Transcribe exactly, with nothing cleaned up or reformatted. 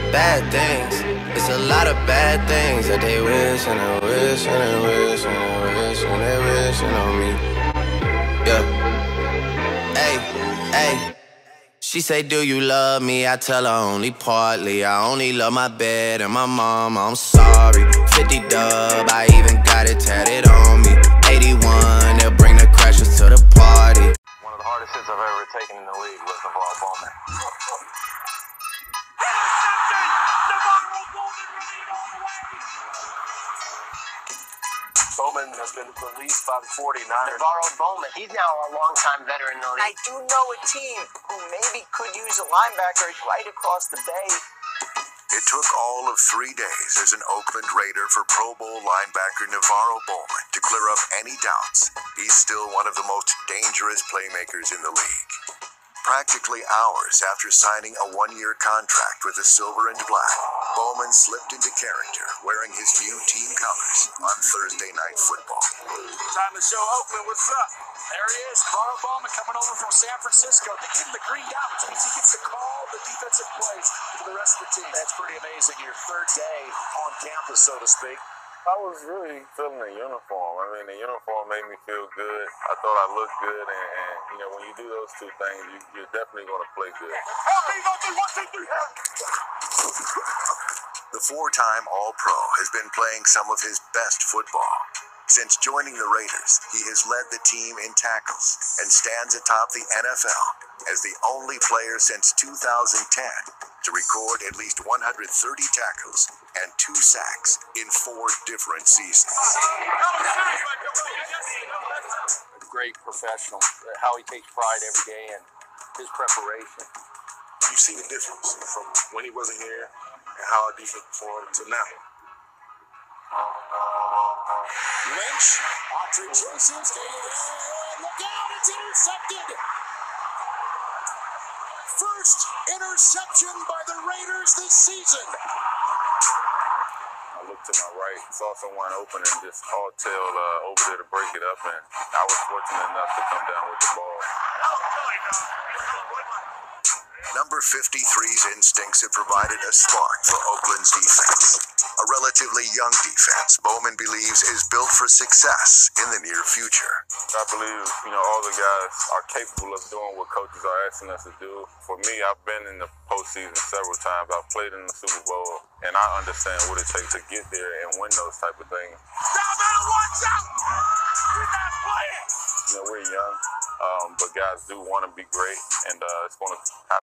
bad things. It's a lot of bad things that they wish and they wish and they wish and they wish and they wishing on me. Yeah. Hey, hey. She say, do you love me? I tell her only partly. I only love my bed and my mom, I'm sorry. fifty dub, I even got it tatted on me. eighty-one, they'll bring the crashers to the party. One of the hardest hits I've ever taken in the league was Navarro Bowman. Bowman has been released by the forty-niners. Navarro Bowman, he's now a longtime veteran in the league. I do know a team who maybe could use a linebacker right across the bay. It took all of three days as an Oakland Raider for Pro Bowl linebacker Navarro Bowman to clear up any doubts. He's still one of the most dangerous playmakers in the league. Practically hours after signing a one-year contract with the Silver and Black, Bowman slipped into character, wearing his new team colors on Thursday Night Football. Time to show Oakland what's up. There he is, Navarro Bowman coming over from San Francisco. They give him the green down, which means he gets to call the defensive plays for the rest of the team. That's pretty amazing. Your third day on campus, so to speak. I was really feeling the uniform. I mean, the uniform made me feel good. I thought I looked good, and, and you know, when you do those two things, you, you're definitely going to play good. The four-time All-Pro has been playing some of his best football. Since joining the Raiders, he has led the team in tackles and stands atop the N F L as the only player since two thousand ten to record at least one hundred thirty tackles and two sacks in four different seasons. A great professional, how he takes pride every day and his preparation. You see the difference from when he wasn't here and how our defense performed to now. Lynch, Audrey chases, and look out, it's intercepted! First interception by the Raiders this season. I looked to my right, saw someone open and just all tail uh, over there to break it up, and I was fortunate enough to come down with the ball. Number fifty-three's instincts have provided a spark for Oakland's defense. A relatively young defense, Bowman believes, is built for success in the near future. I believe, you know, all the guys are capable of doing what coaches are asking us to do. For me, I've been in the postseason several times. I've played in the Super Bowl, and I understand what it takes to get there and win those type of things. Stop it! Watch out! You're not playing! You know, we're young, um, but guys do want to be great, and uh, it's going to have